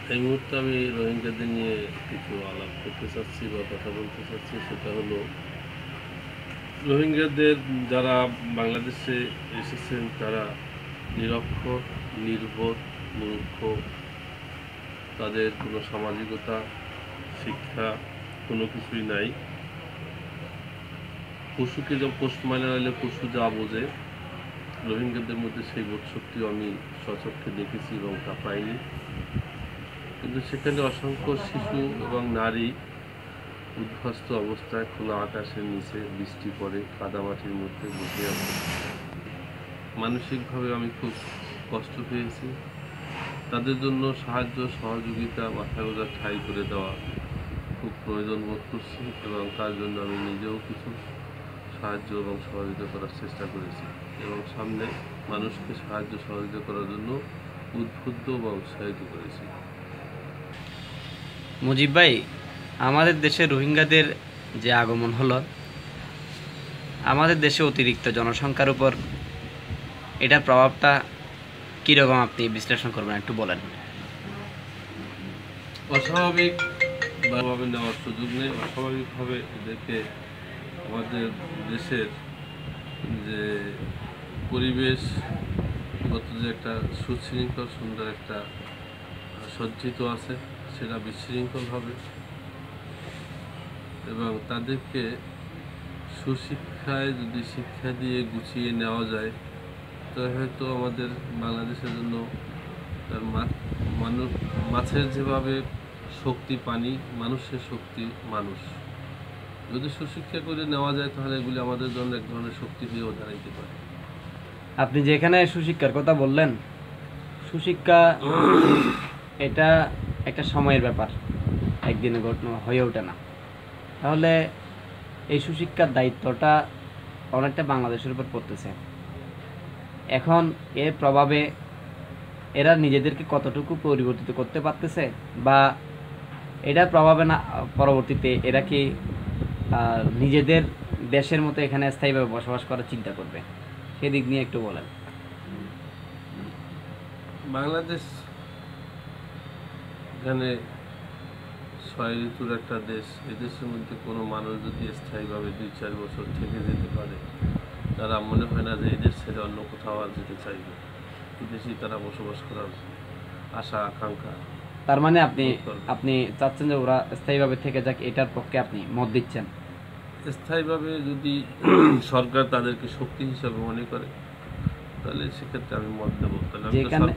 এই মুহূর্তে আমি রোহিঙ্গাদের নিয়ে কিছু আলাপ করতে চাচ্ছি বা কথা বলতে চাচ্ছি। সেটা হলো, রোহিঙ্গাদের যারা বাংলাদেশে এসেছেন তারা নিরক্ষর, নির্বোধ, মূর্খ। তাদের কোনো সামাজিকতা, শিক্ষা কোনো কিছুই নাই। পশুকে যা পোষ মানে হলে পশু যা বোঝে, রোহিঙ্গাদের মধ্যে সেই বোধশক্তিও আমি স্বচক্ষে দেখেছি এবং তা পাইনি। কিন্তু সেখানে অসংখ্য শিশু এবং নারী উদ্বাস্ত অবস্থায় খোলা আকাশের নিচে বৃষ্টি পড়ে কাদামাটির মধ্যে বসে আছে। মানসিকভাবে আমি খুব কষ্ট পেয়েছি। তাদের জন্য সাহায্য সহযোগিতা, মাথা গোঁজার ঠাঁই করে দেওয়া খুব প্রয়োজন বোধ করছি এবং তার জন্য আমি নিজেও কিছু সাহায্য এবং সহযোগিতা করার চেষ্টা করেছি এবং সামনে মানুষকে সাহায্য সহযোগিতা করার জন্য উদ্বুদ্ধ বা উৎসাহিত করেছি। মুজিব ভাই, আমাদের দেশে রোহিঙ্গাদের যে আগমন হলো, আমাদের দেশে অতিরিক্ত জনসংখ্যার উপর এটার প্রভাবটা কীরকম আপনি বিশ্লেষণ করবেন, একটু বলেন। অস্বাভাবিকভাবে নেওয়ার সুযোগ নেই। অস্বাভাবিকভাবে এদেরকে আমাদের দেশের যে পরিবেশগত যে একটা সুশৃঙ্খল সুন্দর একটা সজ্জিত আছে, সেটা বিশৃঙ্খল হবে এবং তাদেরকে সুশিক্ষায় যদি শিক্ষা দিয়ে গুছিয়ে নেওয়া যায়, তবে হয়তো আমাদের বাংলাদেশের জন্য তার মাছের যেভাবে শক্তি পানি, মানুষের শক্তি মানুষ। যদি সুশিক্ষা করে নেওয়া যায় তাহলে এগুলি আমাদের জন্য এক ধরনের শক্তি হয়েও দাঁড়াইতে পারে। আপনি যেখানে সুশিক্ষার কথা বললেন, সুশিক্ষা এটা একটা সময়ের ব্যাপার, একদিনে ঘটনা হয়ে ওঠে না। তাহলে এই সুশিক্ষার দায়িত্বটা অনেকটা বাংলাদেশের উপর পড়তেছে। এখন এর প্রভাবে এরা নিজেদেরকে কতটুকু পরিবর্তিত করতে পারতেছে, বা এটার প্রভাবে না পরবর্তীতে এরা কি নিজেদের দেশের মতো এখানে স্থায়ীভাবে বসবাস করার চিন্তা করবে, সেদিক নিয়ে একটু বলেন। বাংলাদেশ এখানে 6 ঋতুর একটা দেশ। এই দেশের মধ্যে কোনো মানুষ যদি স্থায়ীভাবে 2-4 বছর থেকে যেতে পারে, তারা মনে হয় না যে এই দেশ ছেড়ে অন্য কোথাও আর যেতে চাইবে। এই দেশেই তারা বসবাস করার আশা আকাঙ্ক্ষা। তার মানে আপনি চাচ্ছেন যে ওরা স্থায়ীভাবে থেকে যাক, এটার পক্ষে আপনি মত দিচ্ছেন। স্থায়ীভাবে যদি সরকার তাদেরকে শক্তি হিসাবে মনে করে, তাহলে সেক্ষেত্রে আমি মত দেবো। তাহলে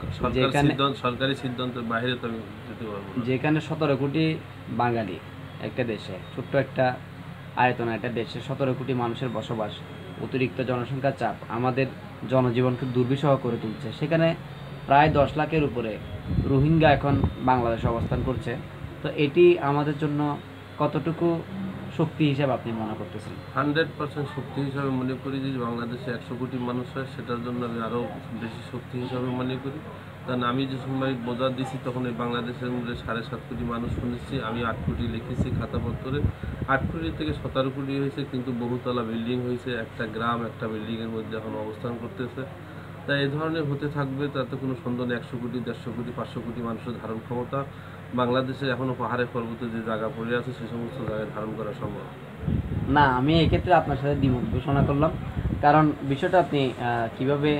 সরকারি সিদ্ধান্তের বাইরে তো আমি যেতে পারবো না। যেখানে 17 কোটি বাঙালি একটা দেশে, ছোট্ট একটা আয়তন একটা দেশে 17 কোটি মানুষের বসবাস, অতিরিক্ত জনসংখ্যার চাপ আমাদের জনজীবনকে দুর্বিষহ করে তুলছে। সেখানে প্রায় 10 লাখের উপরে রোহিঙ্গা এখন বাংলাদেশে অবস্থান করছে। তো এটি আমাদের জন্য কতটুকু শক্তি হিসাবে আপনি মনে করতেছেন? 100% শক্তি হিসাবে মনে করি। যদি বাংলাদেশে 100 কোটি মানুষ হয়, সেটার জন্য আমি আরও বেশি শক্তি হিসাবে মনে করি। কারণ আমি যে সময় বোঝা দিছি, তখন এই বাংলাদেশের মধ্যে 7.5 কোটি মানুষ শুনেছি। আমি 8 কোটি লিখেছি খাতাপত্রে। 8 কোটি থেকে 17 কোটি হয়েছে, কিন্তু বহুতলা বিল্ডিং হয়েছে। একটা গ্রাম একটা বিল্ডিংয়ের মধ্যে এখন অবস্থান করতেছে। তাই এই ধরনের হতে থাকবে, তাতে কোনো সন্দেহ নেই। 100 কোটি, 150 কোটি, 500 কোটি মানুষের ধারণ ক্ষমতা বাংলাদেশে এখনও পাহাড়ে পর্বতে যে জায়গা পড়ে আছে, সে সমস্ত জায়গায় ধারণ করা সম্ভব না। আমি এই ক্ষেত্রে আপনার সাথে দ্বিমত ঘোষণা করলাম, কারণ বিষয়টা আপনি কিভাবে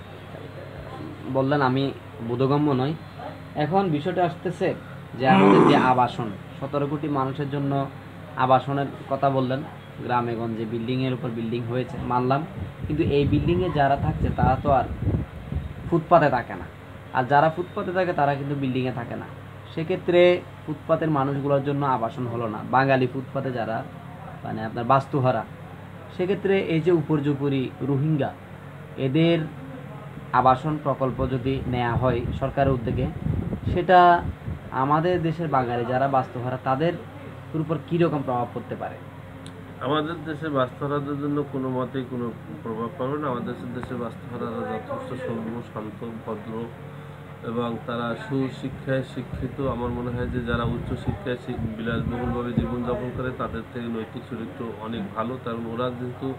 বললেন আমি বোধগম্য নয়। এখন বিষয়টা আসতেছে যে আমাদের যে আবাসন, 17 কোটি মানুষের জন্য আবাসনের কথা বললেন, গ্রামে গঞ্জে বিল্ডিংয়ের উপর বিল্ডিং হয়েছে, মানলাম। কিন্তু এই বিল্ডিংয়ে যারা থাকছে তারা তো আর ফুটপাতে থাকে না, আর যারা ফুটপাতে থাকে তারা কিন্তু বিল্ডিংয়ে থাকে না। সেক্ষেত্রে ফুটপাতের মানুষগুলোর জন্য আবাসন হলো না, বাঙালি ফুটপাতে যারা মানে আপনার বাস্তুহারা, সেক্ষেত্রে এই যে উপর্যুপরি রোহিঙ্গা, এদের আবাসন প্রকল্প যদি নেওয়া হয় সরকারের উদ্যোগে, সেটা আমাদের দেশের বাঙালি যারা বাস্তুহারা তাদের উপর কীরকম প্রভাব পড়তে পারে? আমাদের দেশে বাস্তুহারাদের জন্য কোনো মতেই কোনো প্রভাব পড়বে না। আমাদের দেশের বাস্তুহারারা যথেষ্ট সৌম্য, শান্ত, ভদ্র এবং তারা সুশিক্ষায় শিক্ষিত। আমার মনে হয় যে যারা উচ্চশিক্ষায় বিলাসবহুলভাবে জীবনযাপন করে, তাদের থেকে নৈতিক চরিত্র অনেক ভালো। কারণ ওরা যেহেতু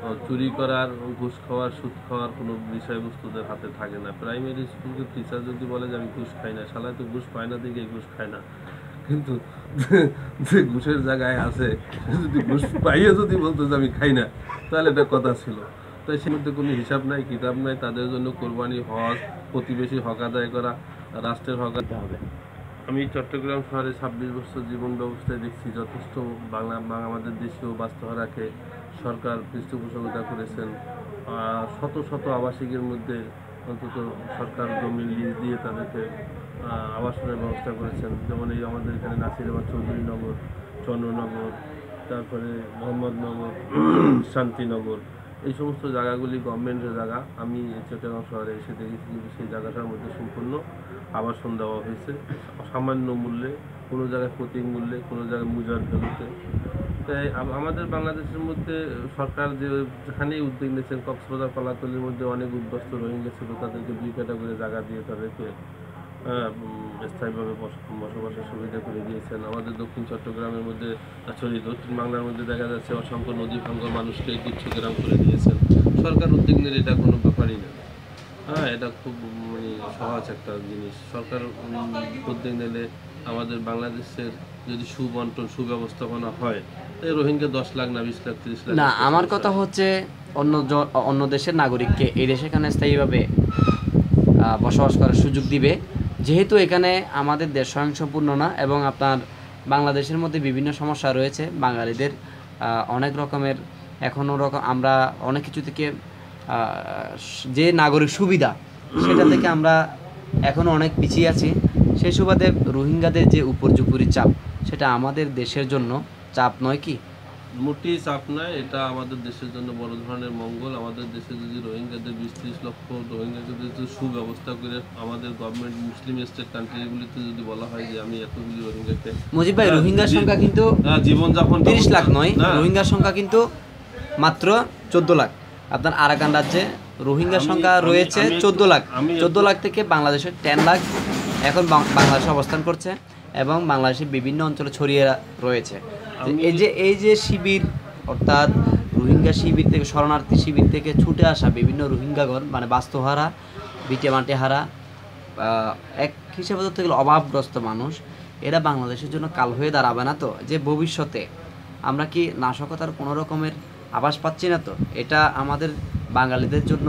চুরি করার, ঘুষ খাওয়ার, সুদ খাওয়ার কোনো বিষয়বস্তুদের হাতে থাকে না। প্রাইমারি স্কুলের টিচার যদি বলে যে আমি ঘুষ খাই না, শালায় তো ঘুষ পায় না দিকে ঘুষ খায় না, কিন্তু যে ঘুষের জায়গায় আছে সে যদি ঘুষ পাইয়ে যদি বলতো যে আমি খাই না, তাহলে এটা কথা ছিল। তাই সে মধ্যে কোনো হিসাব নাই, কিতাব নাই। তাদের জন্য কোরবানি, হজ, প্রতিবেশী হক আদায় করা, রাষ্ট্রের হক দিতে হবে। আমি চট্টগ্রাম শহরে 26 বছর জীবন ব্যবস্থায় দেখছি যথেষ্ট আমাদের দেশীয় বাস্তুহারাকে সরকার পৃষ্ঠপোষকতা করেছেন। শত শত আবাসিকের মধ্যে অন্তত সরকার জমি লিজ দিয়ে তাদেরকে আবাসনের ব্যবস্থা করেছেন। যেমন এই আমাদের এখানে নাসিরাবাদ, চৌধুরীনগর, চন্দ্রনগর, তারপরে মোহাম্মদনগর, শান্তিনগর, এই সমস্ত জায়গাগুলি গভর্নমেন্টের জায়গা। আমি চট্টগ্রাম শহরে এসে দেখেছি, কিন্তু সেই জায়গাটার মধ্যে সম্পূর্ণ আবাসন দেওয়া হয়েছে সামান্য মূল্যে, কোনো জায়গায় প্রতীক মূল্যে, কোনো জায়গায় মুজার ভ্যালুতে। তাই আমাদের বাংলাদেশের মধ্যে সরকার যেখানেই উদ্যোগ নিয়েছেন, কক্সবাজার, কলাতলির মধ্যে অনেক উদ্বাস্ত রোহিঙ্গা ছিল, তাদেরকে 2 ক্যাটাগরি জায়গা দিয়ে তাদেরকে স্থায়ীভাবে বসবাসের সুবিধা করে দিয়েছেন। আমাদের দক্ষিণ চট্টগ্রামের মধ্যে, দক্ষিণ বাংলার মধ্যে দেখা যাচ্ছে অসংখ্য নদী ভাঙ্গ মানুষকে গুচ্ছগ্রাম করে দিয়েছেন। সরকার উদ্যোগ নিলে এটা কোনো ব্যাপারই না। এটা খুব মানে সহজ একটা জিনিস। সরকার উদ্যোগ নিলে আমাদের বাংলাদেশের যদি সুবন্টন, সুব্যবস্থাপনা হয়, তাই রোহিঙ্গা 10 লাখ না 20 লাখ 30 লাখ। না, আমার কথা হচ্ছে অন্য দেশের নাগরিককে এই দেশে এখানে স্থায়ীভাবে বসবাস করার সুযোগ দিবে, যেহেতু এখানে আমাদের দেশ স্বয়ংসম্পূর্ণ না, এবং আপনার বাংলাদেশের মধ্যে বিভিন্ন সমস্যা রয়েছে। বাঙালিদের অনেক রকমের এখনও আমরা অনেক কিছু থেকে যে নাগরিক সুবিধা সেটা থেকে আমরা এখনও অনেক পিছিয়ে আছি। সেই সুবাদে রোহিঙ্গাদের যে উপর্যুপরি চাপ, সেটা আমাদের দেশের জন্য চাপ নয় কি? মোটেই চাপ নয়, এটা আমাদের দেশের জন্য বড় ধরনের মঙ্গল। আমাদের দেশে যদি রোহিঙ্গাদের 20-30 লক্ষ রোহিঙ্গাদের যদি সুব্যবস্থা করে আমাদের গভর্নমেন্ট মুসলিম স্টেট কান্ট্রিগুলিতে যদি বলা হয় যে আমি এতগুলি রোহিঙ্গাকে, মুজিব ভাই, রোহিঙ্গার সংখ্যা কিন্তু জীবনযাপন 30 লাখ নয়, রোহিঙ্গার সংখ্যা কিন্তু মাত্র 14 লাখ। আপনার আরাকান রাজ্যে রোহিঙ্গার সংখ্যা রয়েছে 14 লাখ। 14 লাখ থেকে বাংলাদেশের 10 লাখ এখন বাংলাদেশে অবস্থান করছে, এবং বাংলাদেশের বিভিন্ন অঞ্চলে ছড়িয়ে রয়েছে। এই যে শিবির, অর্থাৎ রোহিঙ্গা শিবির থেকে, শরণার্থী শিবির থেকে ছুটে আসা বিভিন্ন রোহিঙ্গাগণ, মানে বাস্তুহারা, ভিটে মাটি হারা, এক হিসেবে ধরতে গেলে অভাবগ্রস্ত মানুষ, এরা বাংলাদেশের জন্য কাল হয়ে দাঁড়াবে না তো? যে ভবিষ্যতে আমরা কি নাশকতার কোনো রকমের আভাস পাচ্ছি না তো? এটা আমাদের বাঙালিদের জন্য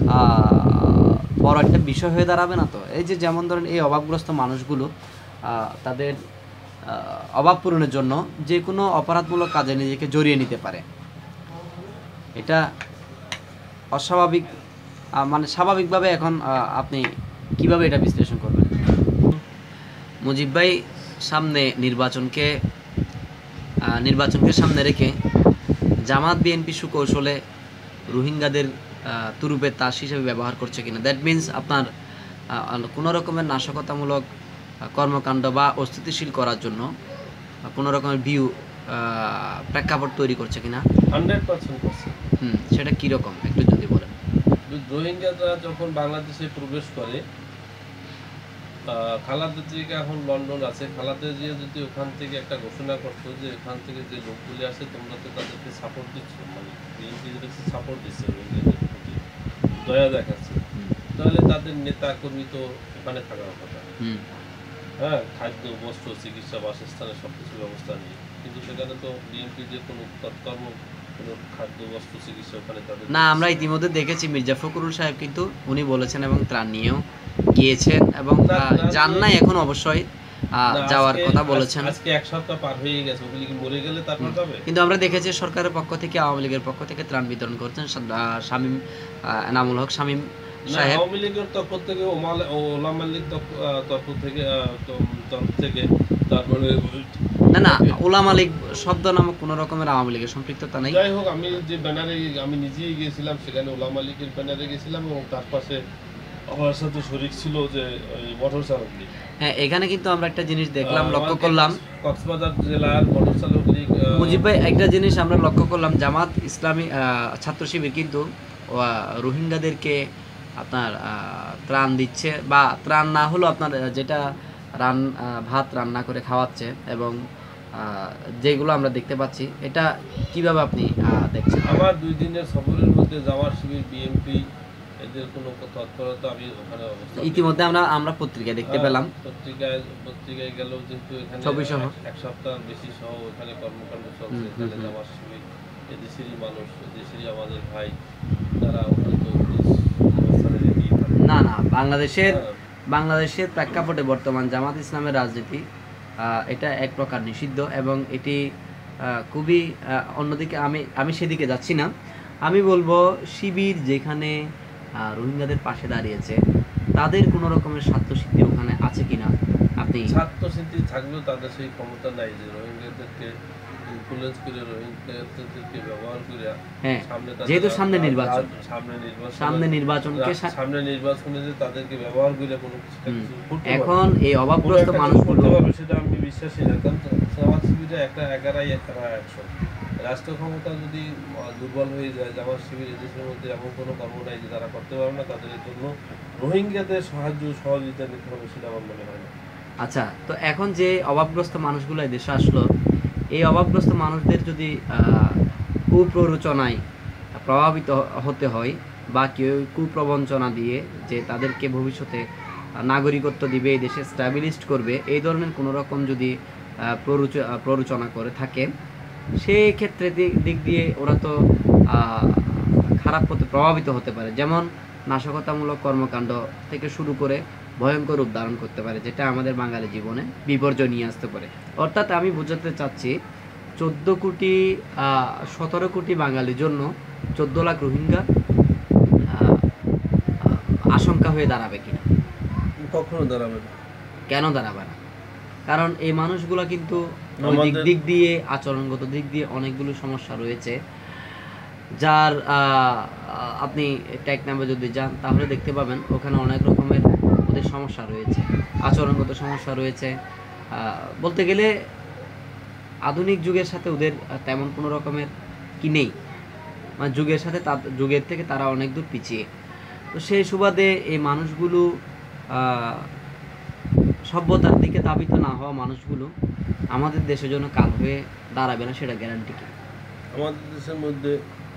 বড় একটা বিষয় হয়ে দাঁড়াবে না তো? এই যে যেমন ধরেন এই অভাবগ্রস্ত মানুষগুলো তাদের অভাব পূরণের জন্য যে কোনো অপরাধমূলক কাজে নিজেকে জড়িয়ে নিতে পারে। এটা অস্বাভাবিক, মানে স্বাভাবিকভাবে এখন আপনি কিভাবে এটা বিশ্লেষণ করবেন? মুজিব ভাই, সামনে নির্বাচনকে সামনে রেখে জামাত বিএনপি সুকৌশলে রোহিঙ্গাদের তুরুপের তাস হিসেবে ব্যবহার করছে কিনা? দ্যাট মিনস আপনার কোনো রকমের নাশকতামূলক কর্মকাণ্ড বা অস্থিতিশীল করার জন্য কোনো রকমের প্রেক্ষাপট তৈরি করছে কিনা? 100% করছে। সেটা কীরকম একটু যদি বলেন। রোহিঙ্গারা যখন বাংলাদেশে প্রবেশ করে, খালাদা জিয়া এখন লন্ডন আছে, খালাদা জিয়া যদি ওখান থেকে একটা ঘোষণা করতো যে ওখান থেকে যে লোকগুলি আসে তোমরা তো তাদেরকে সাপোর্ট দিচ্ছ, মানে বিএনপি সাপোর্ট দিচ্ছে, রোহিঙ্গাদের প্রতি দয়া দেখাচ্ছে, তাহলে তাদের নেতা কর্মী তো ওখানে থাকার কথা। খাদ্য, বস্ত্র, চিকিৎসা, বাসস্থানের সবকিছু ব্যবস্থা নেই, কিন্তু সেখানে তো বিএনপি যে কোনো তৎকর্ম, কোনো খাদ্য, বস্ত্র, চিকিৎসা ওখানে তাদের না। আমরা ইতিমধ্যে দেখেছি মির্জা ফখরুল সাহেব কিন্তু উনি বলেছেন এবং ত্রাণ নিয়েও গিয়েছেন, এবং যান নাই এখন অবশ্যই যাওয়ার কথা বলেছেন। আজকে 1 সপ্তাহ পার হয়ে গেছে, ওগুলি কি মরে গেলে তারপর যাবে? কিন্তু আমরা দেখেছি সরকারের পক্ষ থেকে, আওয়ামী লীগের পক্ষ থেকে ত্রাণ বিতরণ করছেন শামীম, এনামুল হক শামীম সাহেব। আওয়ামী লীগের তরফ থেকে, ওলামা লীগ তরফ থেকে, তারপরে না, ওলামা লীগ শব্দ নামক কোনো রকমের আওয়ামী লীগের সম্পৃক্ততা নেই। যাই হোক, আমি যে ব্যানারে আমি নিজেই গিয়েছিলাম, সেখানে ওলামা লীগের ব্যানারে গেছিলাম, এবং তার পাশে আমার সাথে শরীক ছিল যে মোটর চালক লীগ। হ্যাঁ, এখানে কিন্তু আমরা একটা জিনিস দেখলাম, লক্ষ্য করলাম, কক্সবাজার জেলার মোটর চালক লীগ। মুজিব ভাই, একটা জিনিস আমরা লক্ষ্য করলাম, জামাত ইসলামী ছাত্র শিবির কিন্তু রোহিঙ্গাদেরকে আপনার ত্রাণ দিচ্ছে, বা ত্রাণ না হলেও আপনার যেটা ভাত রান্না করে খাওয়াচ্ছে, এবং যেগুলো আমরা দেখতে পাচ্ছি, এটা কিভাবে আপনি দেখছেন? আমার 2 দিনের সফরের মধ্যে জামাত শিবির, বিএনপি এদের কোনো তৎপরতা আমি ওখানে অবস্থান ইতিমধ্যে আমরা পত্রিকায় দেখতে পেলাম, পত্রিকায় গেলেও কিন্তু এখানে ছবি সহ। এক সপ্তাহ বেশি সহ এখানে কর্মকাণ্ড চলছে। এখানে জামাত শিবির এদেশেরই মানুষ, এদেশেরই আমাদের ভাই, তারা ওখানে তো অবস্থানে যেতেই পারে। না না, বাংলাদেশের প্রেক্ষাপটে বর্তমান জামাত ইসলামের রাজনীতি এটা এক প্রকার নিষিদ্ধ, এবং এটি খুবই অন্যদিকে আমি সেদিকে যাচ্ছি না। আমি বলবো শিবির যেখানে রোহিঙ্গাদের পাশে দাঁড়িয়েছে, তাদের কোনো রকমের স্বার্থসিদ্ধি ওখানে আছে কিনা আপনি? স্বার্থসিদ্ধি থাকলেও তাদের সেই ক্ষমতা নাই যে রোহিঙ্গাদেরকে ইনফ্লুয়েন্স করে, রোহিঙ্গাদেরকে ব্যবহার করে হ্যাঁ, সামনে যেহেতু সামনে নির্বাচন, সামনে নির্বাচনে যে তাদেরকে ব্যবহার করে কোনো কিছু করতে এখন এই অভাবগ্রস্ত মানুষগুলো করতে পারবে সেটা আমি বিশ্বাসী না। কারণ জামাত শিবিরে একারাই একশো। রাষ্ট্র ক্ষমতা যদি দুর্বল হয়ে যায়, জামাত শিবির এদেশের মধ্যে এমন কোনো কর্ম নাই যে তারা করতে পারবে না। তাদের জন্য রোহিঙ্গাদের সাহায্য সহযোগিতা নিতে হবে, সেটা আমার মনে হয় না। আচ্ছা, তো এখন যে অভাবগ্রস্ত মানুষগুলো দেশে আসলো, এই অভাবগ্রস্ত মানুষদের যদি কুপ্ররোচনায় প্রভাবিত হতে হয়, বা কেউ কুপ্রবঞ্চনা দিয়ে যে তাদেরকে ভবিষ্যতে নাগরিকত্ব দিবে, এই দেশে স্ট্যাবলিশড করবে, এই ধরনের কোনো রকম যদি প্ররোচনা করে থাকে, সেই ক্ষেত্রে দিক দিয়ে ওরা তো খারাপ পথে প্রভাবিত হতে পারে। যেমন নাশকতামূলক কর্মকাণ্ড থেকে শুরু করে ভয়ঙ্কর রূপ ধারণ করতে পারে, যেটা আমাদের বাঙালি জীবনে বিপর্যয় নিয়ে আসতে পারে। অর্থাৎ আমি বোঝাতে চাচ্ছি 17 কোটি বাঙালির জন্য 14 লাখ রোহিঙ্গা আশঙ্কা হয়ে দাঁড়াবে কিনা? কখনো দাঁড়াবে না। কেন দাঁড়াবে না? কারণ এই মানুষগুলো কিন্তু নৈতিক দিক দিয়ে, আচরণগত দিক দিয়ে অনেকগুলো সমস্যা রয়েছে, যার আপনি ট্যাগ নামে যদি যান তাহলে দেখতে পাবেন ওখানে অনেক রকমের ওদের সমস্যা রয়েছে, আচরণগত সমস্যা রয়েছে। বলতে গেলে আধুনিক যুগের সাথে ওদের তেমন কোনো রকমের কি নেই, মানে যুগের থেকে তারা অনেক দূর পিছিয়ে। তো সেই সুবাদে এই মানুষগুলো সভ্যতার দিকে ধাবিত না হওয়া মানুষগুলো আমাদের দেশের জন্য কাল হয়ে দাঁড়াবে না, সেটা গ্যারান্টি কি? আমাদের দেশের মধ্যে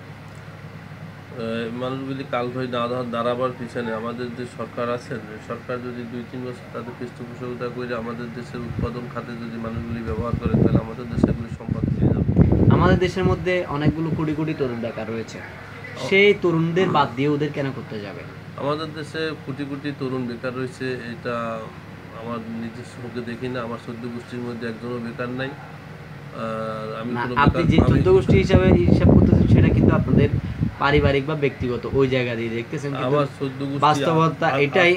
মানুষগুলি কাল হয়ে দাঁড়াবার পিছনে আমাদের যে সরকার আছেন, সরকার যদি 2-3 বছর তাদের পৃষ্ঠপোষকতা করে আমাদের দেশের উৎপাদন খাতে যদি মানুষগুলি ব্যবহার করে, তাহলে আমাদের দেশেগুলি সম্পদ পেয়ে যাবে। আমাদের দেশের মধ্যে অনেকগুলো কোটি কোটি তরুণ বেকার রয়েছে, সেই তরুণদের বাদ দিয়ে ওদের কেন করতে যাবে? আমাদের দেশে কোটি কোটি তরুণ বেকার রয়েছে, এটা আমার নিজস্ব মুখে দেখি না। আমার 14 গোষ্ঠীর মধ্যে একজনও বেকার নাই। আমি আপনি যে 14 গোষ্ঠী হিসাব করতেছেন, সেটা কিন্তু আপনাদের পারিবারিক বা ব্যক্তিগত ওই জায়গা দিয়ে দেখতেছেন। আমার 14 গোষ্ঠী বাস্তবতা এটাই,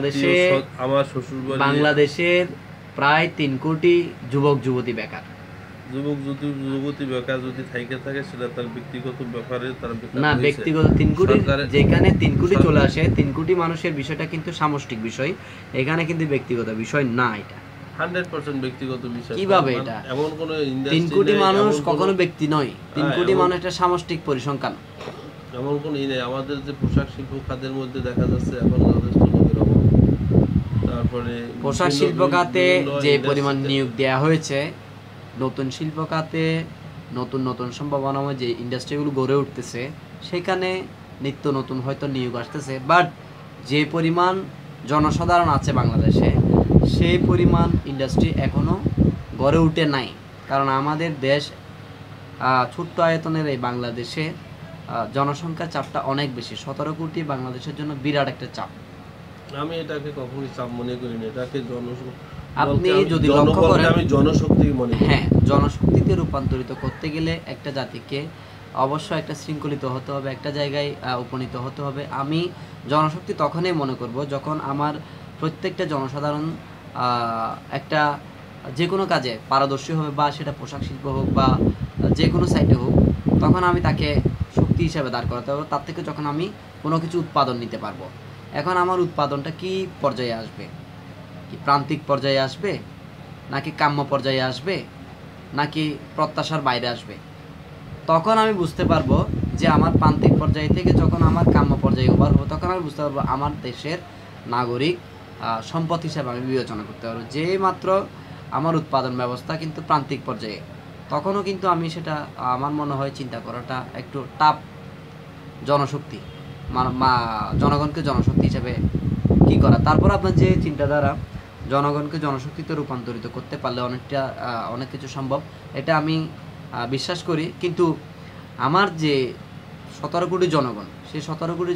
বাংলাদেশের প্রায় 3 কোটি যুবক যুবতী বেকার। যুবতী বেকার যদি থাকে সেটা তার ব্যক্তিগত ব্যাপারে, তার না, ব্যক্তিগত 3 কোটি, যেখানে 3 কোটি চলে আসে, 3 কোটি মানুষের বিষয়টা কিন্তু সামষ্টিক বিষয়, এখানে কিন্তু ব্যক্তিগত বিষয় না। এটা 100% ব্যক্তিগত বিষয়। কিভাবে এটা? এমন কোন 3 কোটি মানুষ কখনো ব্যক্তি নয়, 3 কোটি মানুষ এটা সামষ্টিক পরিসংখ্যান। এমন কোন নেই। আমাদের যে পোশাক শিল্প খাতের মধ্যে দেখা যাচ্ছে এখন যথেষ্ট লোকের অভাব। তারপরে পোশাক শিল্প খাতে যে পরিমাণ নিয়োগ দেওয়া হয়েছে, নতুন শিল্প খাতে নতুন নতুন সম্ভাবনাময় যে ইন্ডাস্ট্রিগুলো গড়ে উঠতেছে, সেখানে নিত্য নতুন হয়তো নিয়োগ আসতেছে, বাট যে পরিমাণ জনসাধারণ আছে বাংলাদেশে, সেই পরিমাণ ইন্ডাস্ট্রি এখনও গড়ে উঠে নাই। কারণ আমাদের দেশ ছোট্ট আয়তনের এই বাংলাদেশে জনসংখ্যার চাপটা অনেক বেশি। 17 কোটি বাংলাদেশের জন্য বিরাট একটা চাপ। আমি এটাকে কখনোই চাপ মনে করি না, এটাকে আপনি যদি লক্ষ্য করেন, আমি জনশক্তি মনে করি। হ্যাঁ, জনশক্তিতে রূপান্তরিত করতে গেলে একটা জাতিকে অবশ্যই একটা শৃঙ্খলিত হতে হবে, একটা জায়গায় উপনীত হতে হবে। আমি জনশক্তি তখনই মনে করব যখন আমার প্রত্যেকটা জনসাধারণ একটা যে কোনো কাজে পারদর্শী হবে, বা সেটা পোশাক শিল্প হোক বা যে কোনো সাইটে হোক, তখন আমি তাকে শক্তি হিসাবে দাঁড় করাতে পারবো। তার থেকে যখন আমি কোনো কিছু উৎপাদন নিতে পারবো। এখন আমার উৎপাদনটা কি পর্যায়ে আসবে? কি প্রান্তিক পর্যায়ে আসবে, নাকি কাম্য পর্যায়ে আসবে, নাকি প্রত্যাশার বাইরে আসবে? তখন আমি বুঝতে পারবো যে আমার প্রান্তিক পর্যায় থেকে যখন আমার কাম্য পর্যায়ে ওভার হবো, তখন আমি বুঝতে পারবো আমার দেশের নাগরিক সম্পদ হিসাবে আমি বিবেচনা করতে পারবো। যে মাত্র আমার উৎপাদন ব্যবস্থা কিন্তু প্রান্তিক পর্যায়ে, তখনও কিন্তু আমি সেটা আমার মনে হয় চিন্তা করাটা একটু টাফ। জনশক্তি জনগণকে জনশক্তি হিসেবে কি করা, তারপর আপনার যে চিন্তাধারা জনগণকে জনশক্তিতে রূপান্তরিত করতে পারলে অনেক কিছু সম্ভব, এটা আমি বিশ্বাস করি। কিন্তু আমার যে 17 কোটি জনগণ, সেই 17 কোটি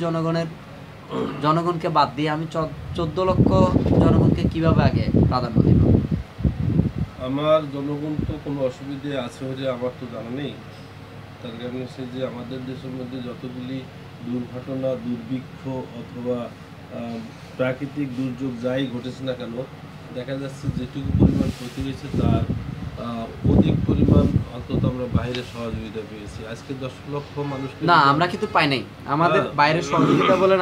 জনগণকে বাদ দিয়ে আমি 14 লক্ষ জনগণকে কিভাবে আগে প্রাধান্য দিব? আমার জনগণ তো কোনো অসুবিধে আছে বলে আমার তো জানা নেই। তার কারণ হচ্ছে যে আমাদের দেশের মধ্যে যতগুলি দুর্ঘটনা, দুর্ভিক্ষ অথবা প্রাকৃতিক দুর্যোগ যাই ঘটেছে না কেন, দেখা যাচ্ছে যেটুকু পরিমাণ ক্ষতি হয়েছে তার অধিক পরিমাণ অন্তত আমরা বাইরে সহযোগিতা পেয়েছি। আজকে 10 লক্ষ মানুষ না, আমরা কিন্তু পাই নাই আমাদের বাইরের সহযোগিতা বলেন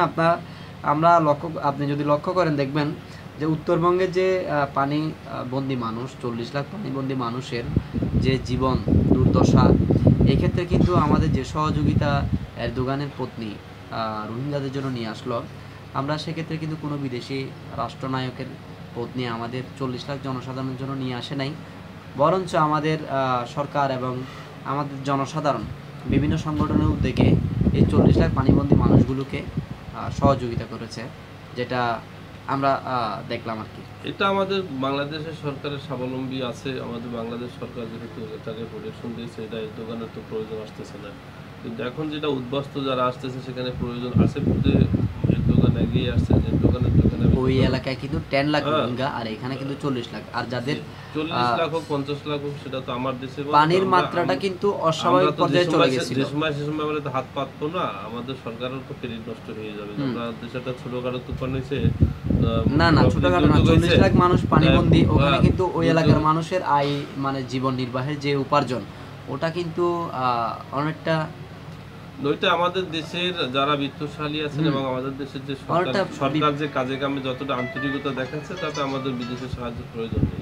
আপনি যদি লক্ষ্য করেন দেখবেন যে উত্তরবঙ্গের যে পানি বন্দি মানুষ, 40 লাখ পানিবন্দি মানুষের যে জীবন দুর্দশা, এই ক্ষেত্রে কিন্তু আমাদের যে সহযোগিতা এরদোগানের পত্নী রোহিঙ্গাদের জন্য নিয়ে আসলো, আমরা সেক্ষেত্রে কিন্তু কোনো বিদেশি রাষ্ট্রনায়কের পত্নী আমাদের 40 লাখ জনসাধারণের জন্য নিয়ে আসে নাই, বরঞ্চ আমাদের সরকার এবং আমাদের জনসাধারণ বিভিন্ন সংগঠনের উদ্যোগে এই 40 লাখ পানিবন্দি মানুষগুলোকে সহযোগিতা করেছে, যেটা আমরা দেখলাম আর কি। এটা আমাদের বাংলাদেশের সরকারের স্বাবলম্বী আছে। আমাদের বাংলাদেশ সরকার যেহেতু এটাকে প্রোটেকশন দিয়েছে, এটা এই দোকানের তো প্রয়োজন আসতেছে না। কিন্তু এখন যেটা উদ্বাস্ত যারা আসতেছে সেখানে প্রয়োজন আছে বলতে এর দোকান এগিয়ে আসছে, যে দোকানের ওই এলাকায় কিন্তু 10 লাখ রোহিঙ্গা, আর এখানে কিন্তু 40 লাখ। আর যাদের 40 লাখ হোক 50 লাখ হোক, সেটা তো আমার দেশে পানির মাত্রাটা কিন্তু অস্বাভাবিক পর্যায়ে চলে গেছিল। যে সময় আমরা তো হাত পাতবো না, আমাদের সরকারের তো ক্রেডিট নষ্ট হয়ে যাবে। আমরা দেশে একটা ছোটখাটো তুফান হয়েছে, না ছোটখাটো না, 40 লাখ মানুষ পানিবন্দী, ওখানে কিন্তু ওই এলাকার মানুষের আয় মানে জীবন নির্বাহের যে উপার্জন, ওটা কিন্তু অনেকটা নইতে আমাদের দেশের যারা বিত্তশালী আছেন এবং আমাদের দেশের যে সরকার যে কাজে কামে যতটা আন্তরিকতা দেখাচ্ছে, তাতে আমাদের বিদেশি সাহায্যের প্রয়োজন নেই।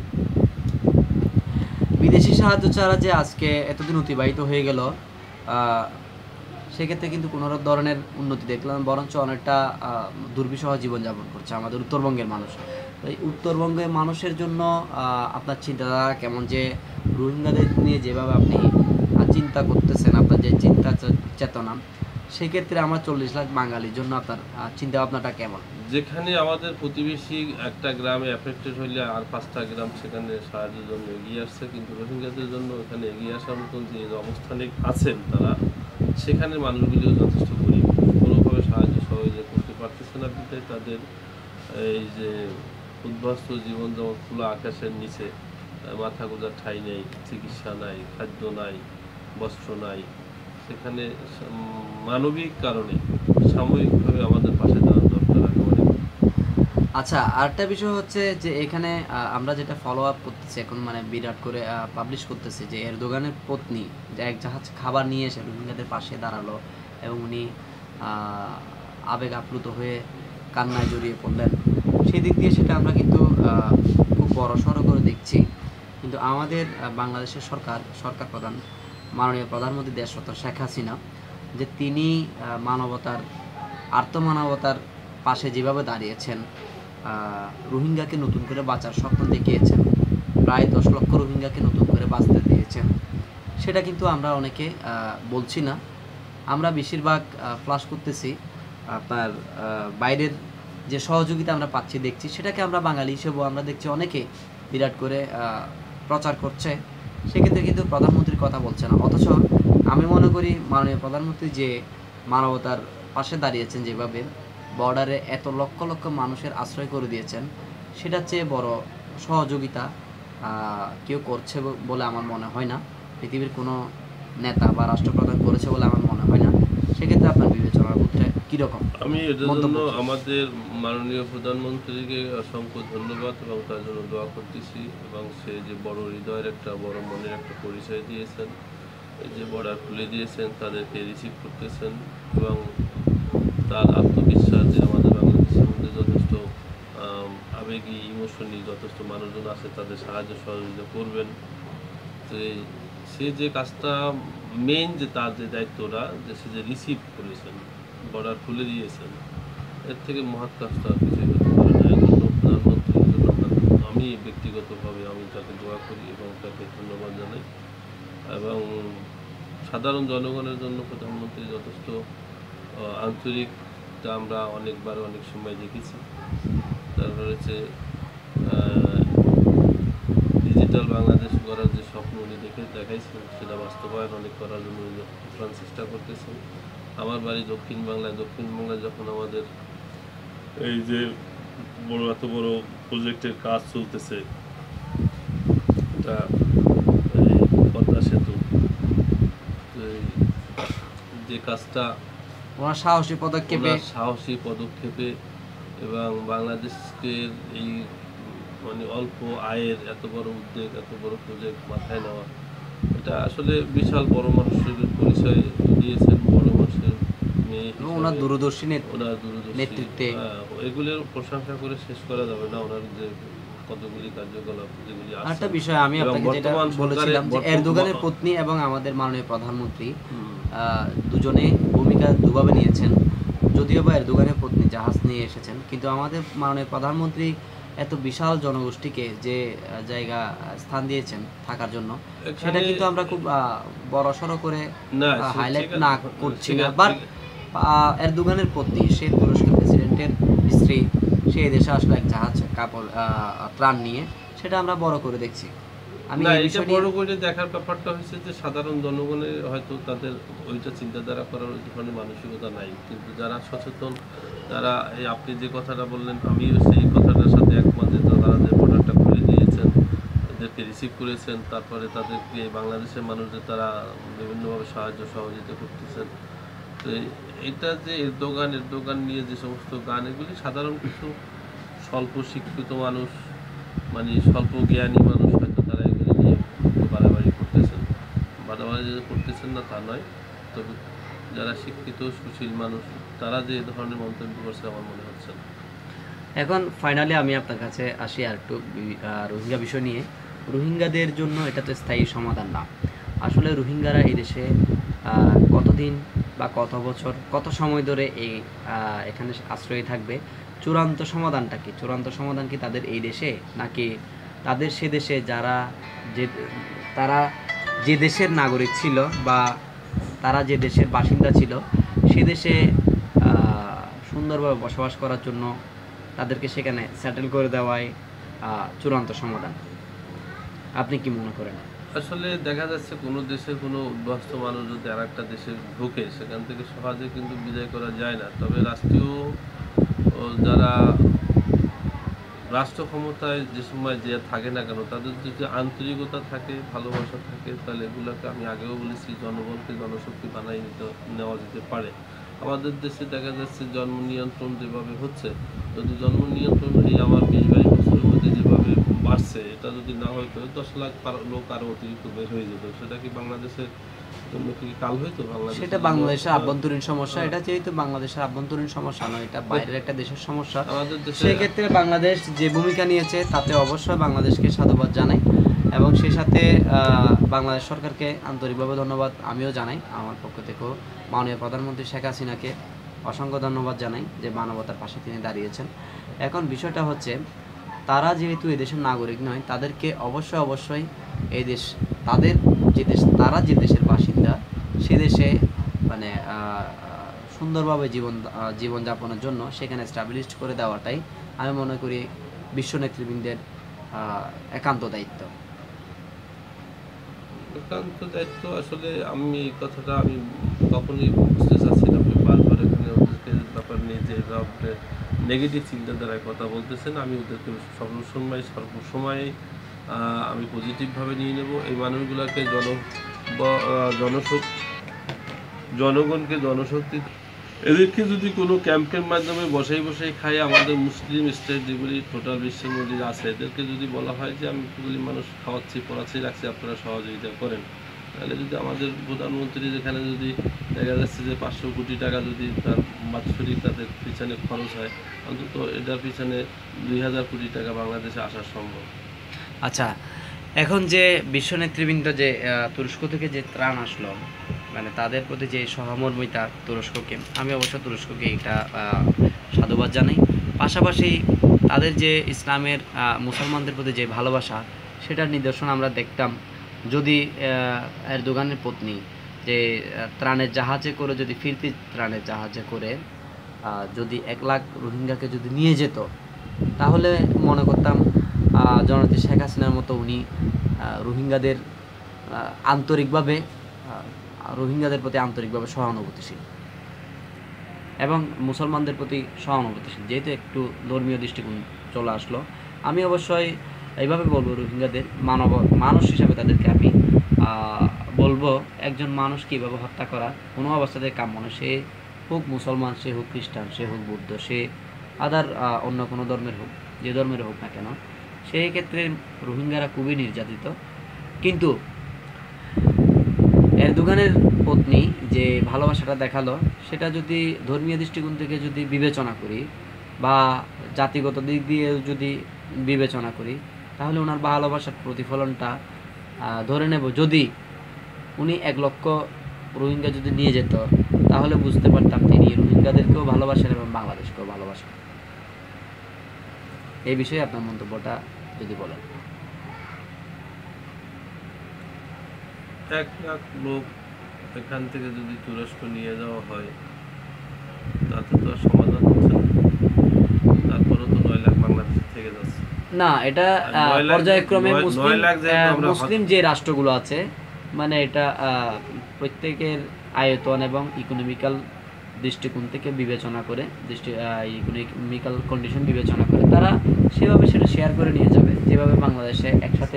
বিদেশি সাহায্য ছাড়া যে আজকে এতদিন অতিবাহিত হয়ে গেল, সেক্ষেত্রে কিন্তু কোনো ধরনের উন্নতি দেখলাম, বরঞ্চ অনেকটা দুর্বিষহ জীবনযাপন করছে আমাদের উত্তরবঙ্গের মানুষ। এই উত্তরবঙ্গের মানুষের জন্য আপনার চিন্তাধারা কেমন, যে রোহিঙ্গাদের নিয়ে যেভাবে আপনি চিন্তা করতেছেন, আপনার যে চিন্তা চেতনা, সেক্ষেত্রে আমার 40 লাখ বাঙালির জন্য আপনার চিন্তা ভাবনাটা কেমন? যেখানে আমাদের প্রতিবেশী একটা গ্রামে এফেক্টেড হইলে আর 5টা গ্রাম সেখানে সাহায্যের জন্য এগিয়ে আসছে, কিন্তু রোহিঙ্গাদের জন্য এখানে এগিয়ে আসার মতন যে অবস্থানে আছেন তারা, সেখানে মানুষগুলিও যথেষ্ট গরিব, কোনোভাবে সাহায্য সহযোগিতা করতে পারতেছে না। বিধায় তাদের এই যে উদ্বাস্ত জীবন, যেমন খোলা আকাশের নিচে মাথা গোঁজার ঠাঁই নেই, চিকিৎসা নাই, খাদ্য নাই, বস্ত্র নাই, সেখানে মানবিক কারণে সাময়িকভাবে আমাদের পাশে দাঁড়ানো দরকার একেবারে। আচ্ছা, আরেকটা বিষয় হচ্ছে যে এখানে আমরা যেটা ফলো আপ করতেছি এখন, মানে বিরাট করে পাবলিশ করতেছে যে এরদোগানের পত্নী যে এক জাহাজ খাবার নিয়ে এসে রোহিঙ্গাদের পাশে দাঁড়ালো এবং উনি আবেগ আপ্লুত হয়ে কান্নায় জড়িয়ে পড়লেন। সেই দিক দিয়ে সেটা আমরা কিন্তু খুব বড়সড় করে দেখছি। কিন্তু আমাদের বাংলাদেশের সরকার প্রধান মাননীয় প্রধানমন্ত্রী দেশরত্ন শেখ হাসিনা, যে তিনি মানবতার আর্তমানবতার পাশে যেভাবে দাঁড়িয়েছেন, রোহিঙ্গাকে নতুন করে বাঁচার স্বপ্ন দেখিয়েছেন, প্রায় 10 লক্ষ রোহিঙ্গাকে নতুন করে বাঁচতে দিয়েছেন, সেটা কিন্তু আমরা অনেকে বলছি না। আমরা বেশিরভাগ ফ্লাশ করতেছি আপনার বাইরের যে সহযোগিতা আমরা পাচ্ছি দেখছি, সেটাকে আমরা বাঙালি হিসেবেও আমরা দেখছি অনেকে বিরাট করে প্রচার করছে, সেক্ষেত্রে কিন্তু প্রধানমন্ত্রীর কথা বলছে না। অথচ আমি মনে করি মাননীয় প্রধানমন্ত্রী যে মানবতার পাশে দাঁড়িয়েছেন, যেভাবে বর্ডারে এত লক্ষ লক্ষ মানুষের আশ্রয় করে দিয়েছেন, সেটার চেয়ে বড় সহযোগিতা কেউ করছে বলে আমার মনে হয় না, পৃথিবীর কোনো নেতা বা রাষ্ট্রপ্রধান করেছে বলে আমার মনে হয় না। সেক্ষেত্রে আপনার বিবেচনার মধ্যে কীরকম? আমি এটার জন্য আমাদের মাননীয় প্রধানমন্ত্রীকে অসংখ্য ধন্যবাদ এবং তার জন্য দোয়া করতেছি, এবং সে যে বড় হৃদয়ের একটা বড় মনের একটা পরিচয় দিয়েছেন, যে বর্ডার খুলে দিয়েছেন, তাদেরকে রিসিভ করতেছেন, এবং তার আত্মবিশ্বাস যে আমাদের বাংলাদেশের মধ্যে যথেষ্ট আবেগী ইমোশনালি যথেষ্ট মানুষজন আছে, তাদের সাহায্য সহযোগিতা করবেন। তো সে যে কাজটা মেইন, যে তার যে দায়িত্বটা, যে সে যে রিসিভ করেছেন, বর্ডার খুলে দিয়েছেন, এর থেকে মহৎ কাজটা কিছুই হতে পারে না। এই জন্য প্রধানমন্ত্রীর জন্য আমি আমি ব্যক্তিগতভাবে আমি তাকে দোয়া করি এবং তাকে ধন্যবাদ জানাই। এবং সাধারণ জনগণের জন্য প্রধানমন্ত্রী যথেষ্ট আন্তরিকতা আমরা অনেকবার অনেক সময় দেখেছি। তারপর হচ্ছে ডিজিটাল বাংলাদেশ করার যে স্বপ্ন উনি দেখাইছেন সেটা বাস্তবায়ন অনেক করার জন্য উনি প্রাণ চেষ্টা করতেছেন। আমার বাড়ি দক্ষিণ বাংলায় যখন আমাদের এই যে এত বড় প্রজেক্টের কাজ চলতেছে, এটা এই পদ্মা সেতু, যে কাজটা ওনার সাহসী পদক্ষেপে এবং বাংলাদেশকে এই মানে অল্প আয়ের এত বড় উদ্যোগ, এত বড় প্রজেক্ট মাথায় নেওয়া, এটা আসলে বিশাল বড় মানুষের পরিচয় দিয়েছেন, বড় মানুষের মেয়ে, ওনার দূরদর্শী নেতৃত্বে। এগুলোর প্রশংসা করে শেষ করা যাবে না। ওনার যে কতগুলি কার্যকলাপ যেগুলি আছে। আরেকটা বিষয় আমি আপনাকে যেটা বলেছিলাম যে এরদোগানের পত্নী এবং আমাদের মাননীয় প্রধানমন্ত্রী দুজনে ভূমিকা দুভাবে নিয়েছেন। যদিও বা এরদোগানের পত্নী জাহাজ নিয়ে এসেছেন, কিন্তু আমাদের মাননীয় প্রধানমন্ত্রী এত বিশাল জনগোষ্ঠীকে যে জায়গা স্থান দিয়েছেন থাকার জন্য, সেটা কিন্তু আমরা খুব বড়সড় করে হাইলাইট না করছি না। বাট এরদোগানের পত্নী, সে তুরস্কের প্রেসিডেন্টের স্ত্রী, সে দেশে আসলো এক জাহাজ কাপড় ত্রাণ নিয়ে, সেটা আমরা বড় করে দেখছি। আমি এটা বড় করে দেখার ব্যাপারটা হচ্ছে যে সাধারণ জনগণের হয়তো তাদের ওইটা চিন্তাধারা করার ওই ধরনের মানসিকতা নাই, কিন্তু যারা সচেতন তারা এই আপনি যে কথাটা বললেন, আমিও সেই কথাটার সাথে একমত যে তারা যে বর্ডারটা খুলে দিয়েছেন, তাদেরকে রিসিভ করেছেন, তারপরে তাদেরকে বাংলাদেশের মানুষদের তারা বিভিন্নভাবে সাহায্য সহযোগিতা করতেছেন। তো এটা যে এরদোগান নিয়ে যে সমস্ত গান, এগুলি সাধারণ কিছু স্বল্প শিক্ষিত মানুষ, মানে স্বল্প জ্ঞানী মানুষ হয়তো তারা এগুলি নিয়ে বাড়াবাড়ি করতেছেন না তা নয়, তবে যারা শিক্ষিত সুশীল মানুষ তারা যে ধরনের মন্তব্য করছে আমার মনে হচ্ছে না। এখন ফাইনালি আমি আপনার কাছে আসি আর একটু রোহিঙ্গা বিষয় নিয়ে। রোহিঙ্গাদের জন্য এটা তো স্থায়ী সমাধান না। আসলে রোহিঙ্গারা এই দেশে কতদিন বা কত বছর, কত সময় ধরে এখানে আশ্রয় থাকবে, চূড়ান্ত সমাধানটা কি? চূড়ান্ত সমাধান কি তাদের এই দেশে, নাকি তাদের সে দেশে তারা যে দেশের নাগরিক ছিল বা তারা যে দেশের বাসিন্দা ছিল সে দেশে সুন্দরভাবে বসবাস করার জন্য তাদেরকে সেখানে সেটেল করে দেওয়াই চূড়ান্ত সমাধান? আপনি কি মনে করেন? আসলে দেখা যাচ্ছে কোনো দেশের কোনো উদ্বাস্ত মানুষ যদি আর একটা দেশে ঢোকে, সেখান থেকে সহজে কিন্তু বিদায় করা যায় না। তবে যারা রাষ্ট্র ক্ষমতায় যে সময় যে থাকে না কেন, তাদের যদি আন্তরিকতা থাকে, ভালোবাসা থাকে, তাহলে এগুলোকে আমি আগেও বলেছি, জনগণকে জনশক্তি বানাই নেওয়া যেতে পারে। আমাদের দেশে দেখা যাচ্ছে জন্ম নিয়ন্ত্রণ যেভাবে হচ্ছে, যদি জন্ম নিয়ন্ত্রণ এই আমার 20-22 বছরের মধ্যে যেভাবে বাড়ছে, এটা যদি না হয়তো 10 লাখ লোক আরও অতিরিক্ত বের হয়ে যেত, সেটা কি বাংলাদেশের জন্য কি কাল হয়তো? সেটা বাংলাদেশের আভ্যন্তরীণ সমস্যা। এটা যেহেতু বাংলাদেশের আভ্যন্তরীণ সমস্যা নয়, এটা বাইরের একটা দেশের সমস্যা। সেক্ষেত্রে বাংলাদেশ যে ভূমিকা নিয়েছে তাতে অবশ্যই বাংলাদেশকে সাধুবাদ জানাই, এবং সেই সাথে বাংলাদেশ সরকারকে আন্তরিকভাবে ধন্যবাদ আমিও জানাই। আমার পক্ষ থেকেও মাননীয় প্রধানমন্ত্রী শেখ হাসিনাকে অসংখ্য ধন্যবাদ জানাই যে মানবতার পাশে তিনি দাঁড়িয়েছেন। এখন বিষয়টা হচ্ছে, তারা যেহেতু এই দেশের নাগরিক নয়, তাদেরকে অবশ্যই এই দেশ, তারা যে দেশের বাসিন্দা, সে দেশে মানে সুন্দরভাবে জীবনযাপনের জন্য সেখানে স্টাবলিশড করে দেওয়াটাই আমি মনে করি বিশ্ব নেতৃবৃন্দের একান্ত দায়িত্ব। আসলে আমি এই কথাটা আমি কখনোই বুঝতে চাচ্ছি না। আপনি বারবার এখানে ওদেরকে ব্যাপার নিয়ে যে নেগেটিভ চিন্তাধারায় কথা বলতেছেন, আমি ওদেরকে সর্বসময় আমি পজিটিভভাবে নিয়ে নেব। এই মানুষগুলোকে জনগণকে জনশক্তি, এদেরকে যদি কোনো ক্যাম্পের মাধ্যমে বসাই খাই, আমাদের মুসলিম স্টেট যেগুলি টোটাল বিশ্বের মধ্যে আছে, এদেরকে যদি বলা হয় যে আমি এগুলি মানুষ খাওয়াচ্ছি, পড়াচ্ছি, রাখছি, আপনারা সহযোগিতা করেন, তাহলে যদি আমাদের প্রধানমন্ত্রী যেখানে যদি দেখা যাচ্ছে যে 500 কোটি টাকা যদি তার বাৎসরিক তাদের পিছনে খরচ হয়, অন্তত এটার পিছনে 2000 কোটি টাকা বাংলাদেশে আসা সম্ভব। আচ্ছা, এখন যে বিশ্ব নেতৃবৃন্দ যে তুরস্ক থেকে যে ত্রাণ আসলো, মানে তাদের প্রতি যে সহমর্মিতা তুরস্ককে, আমি অবশ্য তুরস্ককে এটা সাধুবাদ জানাই। পাশাপাশি তাদের যে ইসলামের মুসলমানদের প্রতি যে ভালোবাসা সেটার নিদর্শন আমরা দেখতাম যদি এরদোগানের পত্নী যে ত্রাণের জাহাজে করে যদি ফিরতি ত্রাণের জাহাজে করে যদি 1 লাখ রোহিঙ্গাকে যদি নিয়ে যেত, তাহলে মনে করতাম জননেত্রী শেখ হাসিনার মতো উনি রোহিঙ্গাদের আন্তরিকভাবে রোহিঙ্গাদের প্রতি আন্তরিকভাবে সহানুভূতিশীল এবং মুসলমানদের প্রতি সহানুভূতিশীল, যেহেতু একটু ধর্মীয় দৃষ্টিকোণ চলে আসলো। আমি অবশ্যই এইভাবে বলবো, রোহিঙ্গাদের মানুষ হিসাবে তাদেরকে আমি বলবো, একজন মানুষ কীভাবে হত্যা করা কোনো অবস্থাতে কাম্য নয়। সে হোক মুসলমান, সে হোক খ্রিস্টান, সে হোক বৌদ্ধ, সে আদার অন্য কোনো ধর্মের হোক, যে ধর্মের হোক না কেন, সেই ক্ষেত্রে রোহিঙ্গারা খুবই নির্যাতিত। কিন্তু এরদোগানের পত্নী যে ভালোবাসাটা দেখালো, সেটা যদি ধর্মীয় দৃষ্টিকোণ থেকে যদি বিবেচনা করি বা জাতিগত দিক দিয়ে যদি বিবেচনা করি, তাহলে ওনার ভালোবাসার প্রতিফলনটা ধরে নেব। যদি উনি 1 লক্ষ রোহিঙ্গা যদি নিয়ে যেত, তাহলে বুঝতে পারতাম তিনি রোহিঙ্গাদেরকেও ভালোবাসেন এবং বাংলাদেশকেও ভালোবাসেন। এই বিষয়ে আপনার মন্তব্যটা যদি বলেন। 1 লাখ লোক এখান থেকে যদি তুরস্ক নিয়ে যাওয়া হয়, তাতে তো আর সমাধান হচ্ছে না। তারপরেও তো 9 লাখ বাংলাদেশ থেকে যাচ্ছে না, এটা পর্যায়ক্রমে মুসলিম যে রাষ্ট্রগুলো আছে, মানে এটা প্রত্যেকের আয়তন এবং ইকোনমিক্যাল দৃষ্টিকোণ থেকে বিবেচনা করে, ইকোনমিক্যাল কন্ডিশন বিবেচনা করে তারা সেভাবে সেটা শেয়ার করে নিয়ে যাবে। যেভাবে বাংলাদেশে একসাথে,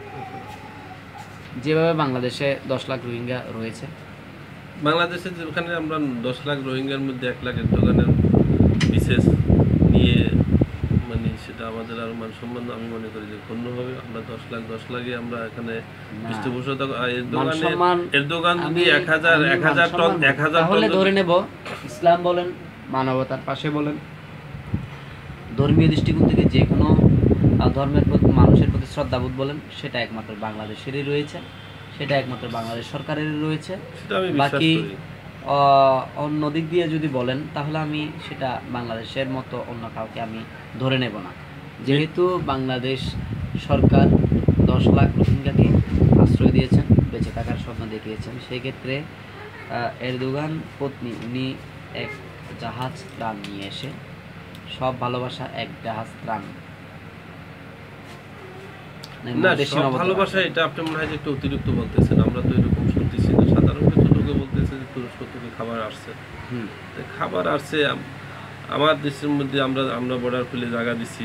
যেভাবে বাংলাদেশে 10 লাখ রোহিঙ্গা রয়েছে, বাংলাদেশে যেখানে আমরা 10 লাখ রোহিঙ্গার মধ্যে 1 লাখ এরদোগানের বিশেষ নিয়ে, মানে সেটা আমাদের আরো মান সম্মান আমি মনে করি যে ক্ষুণ্ণ হবে। আমরা 10 লাখে আমরা এখানে পৃষ্ঠপোষকতা এরদোগান যদি 1000 টন তাহলে ধরে নেব, ইসলাম বলেন, মানবতার পাশে বলেন, ধর্মীয় দৃষ্টিকোণ থেকে যে কোনো ধর্মের প্রতি, মানুষের প্রতি শ্রদ্ধাবোধ বলেন, সেটা একমাত্র বাংলাদেশেরই রয়েছে, সেটা একমাত্র বাংলাদেশ সরকারেরই রয়েছে। বাকি অন্য দিক দিয়ে যদি বলেন, তাহলে আমি সেটা বাংলাদেশের মতো অন্য কাউকে আমি ধরে নেব না। যেহেতু বাংলাদেশ সরকার 10 লাখ রোহিঙ্গাকে আশ্রয় দিয়েছেন, বেঁচে থাকার স্বপ্ন দেখিয়েছেন, সেই ক্ষেত্রে এরদোগান পত্নী উনি 1 জাহাজ ত্রাণ নিয়ে এসে, সব ভালোবাসা 1 জাহাজ ত্রাণ ভালোবাসা, এটা আপনি মনে হয় যে একটু অতিরিক্ত বলতেছেন। আমরা তো এরকম শুনতেছি না। সাধারণ কিছু লোকে বলতেছে যে তুরস্ক থেকে খাবার আসছে, খাবার আসছে আমার দেশের মধ্যে, আমরা বর্ডার খুলে জায়গা দিছি।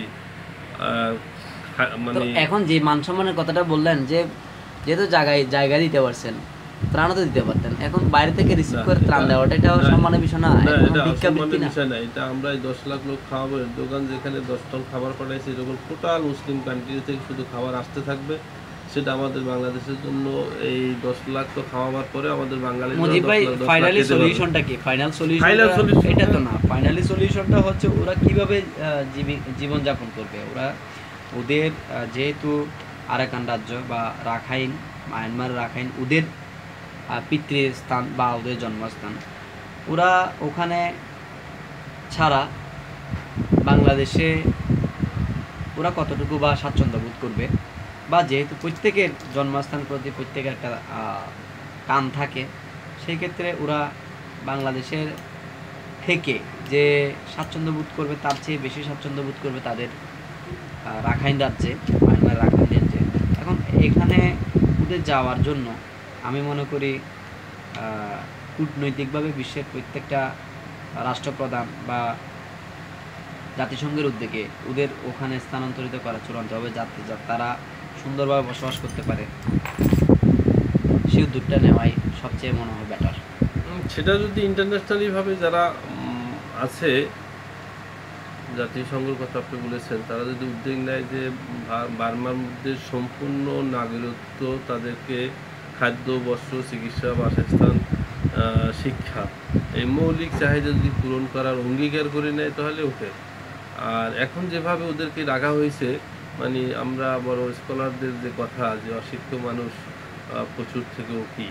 মানে এখন যে মান সম্মানের কথাটা বললেন, যে যেহেতু জায়গা দিতে পারছেন, ত্রাণও তো দিতে পারতেন, এখন বাইরে থেকে রিসিভ করে ত্রাণ দেওয়াটা এটা সম্মানের বিষয় না, এটা সম্মানের বিষয় না। এটা আমরা 10 লাখ লোক খাওয়াবো। দোকান যেখানে 10 টন খাবার পাঠাইছে, এরকম টোটাল মুসলিম কান্ট্রি থেকে শুধু খাবার আসতে থাকবে, সেটা আমাদের বাংলাদেশের জন্য এই 10 লাখ তো খাওয়াবার পরে আমাদের বাঙালির মুজিব ভাই ফাইনালি সলিউশনটা কি? ফাইনাল সলিউশন এটা তো না। ফাইনালি সলিউশনটা হচ্ছে ওরা কিভাবে জীবন যাপন করবে। ওদের যেহেতু আরাকান রাজ্য বা রাখাইন, মায়ানমার রাখাইন ওদের পিতৃস্থান বা ওদের জন্মস্থান, ওরা ওখানে ছাড়া বাংলাদেশে ওরা কতটুকু বা স্বাচ্ছন্দ্য বোধ করবে, বা যেহেতু প্রত্যেকের জন্মস্থান প্রতি প্রত্যেকের একটা টান থাকে, সেই ক্ষেত্রে ওরা বাংলাদেশের থেকে যে স্বাচ্ছন্দ্য বোধ করবে, তার চেয়ে বেশি স্বাচ্ছন্দ্য বোধ করবে তাদের রাখাইন রাজ্যে, মায়ানমার রাখাইন রাজ্যে। এখন এখানে ওদের যাওয়ার জন্য আমি মনে করি কূটনৈতিকভাবে বিশ্বের প্রত্যেকটা রাষ্ট্রপ্রধান বা জাতিসংঘের উদ্যোগে ওদের ওখানে স্থানান্তরিত করা চূড়ান্ত হবে, যাতে তারা সুন্দরভাবে বসবাস করতে পারে। সেই উদ্যোগটা নেওয়াই সবচেয়ে মনে হয় বেটার। সেটা যদি ইন্টারন্যাশনালিভাবে যারা আছে, জাতিসংঘের কথা আপনি বলেছেন, তারা যদি উদ্যোগ নেয় যে বার্মার মধ্যে সম্পূর্ণ নাগরিকত্ব, তাদেরকে খাদ্য, বস্ত্র, চিকিৎসা, বাসস্থান, শিক্ষা, এই মৌলিক চাহিদা যদি পূরণ করার অঙ্গীকার করে নেয়, তাহলে ওঠে। আর এখন যেভাবে ওদেরকে রাখা হয়েছে, মানে আমরা বড় স্কলারদের যে কথা, যে অশিক্ষিত মানুষ প্রচুর থেকেও কি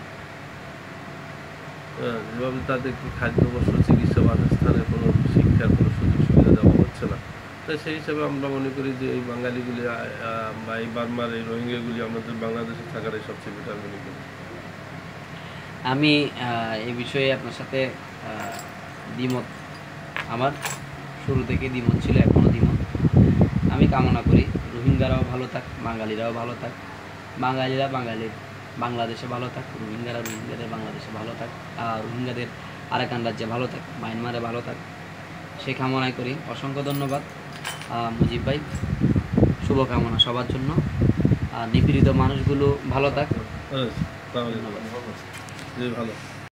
যেভাবে তাদেরকে খাদ্য, বস্ত্র, চিকিৎসা, বাসস্থানের কোনো শিক্ষার কোনো সুযোগ সুবিধা দেওয়া হচ্ছে না, তো সেই হিসাবে আমরা মনে করি যে এই বাঙালিগুলি বা এই বার্মার এই রোহিঙ্গাগুলি আমাদের বাংলাদেশে থাকাটাই সবচেয়ে বেটার মনে করি। আমি এই বিষয়ে আপনার সাথে দ্বিমত, আমার শুরু থেকে দ্বিমত ছিল, এখনও দ্বিমত। আমি কামনা করি রোহিঙ্গারাও ভালো থাক, বাঙালিরাও ভালো থাক, বাঙালিরা বাংলাদেশে ভালো থাক, রোহিঙ্গাদের বাংলাদেশে ভালো থাক, রোহিঙ্গাদের আরাকান রাজ্যে ভালো থাক, মায়ানমারে ভালো থাক, সেই কামনাই করি। অসংখ্য ধন্যবাদ মুজিব ভাই, শুভকামনা সবার জন্য। নিপীড়িত মানুষগুলো ভালো থাক। তাহলে ভালো।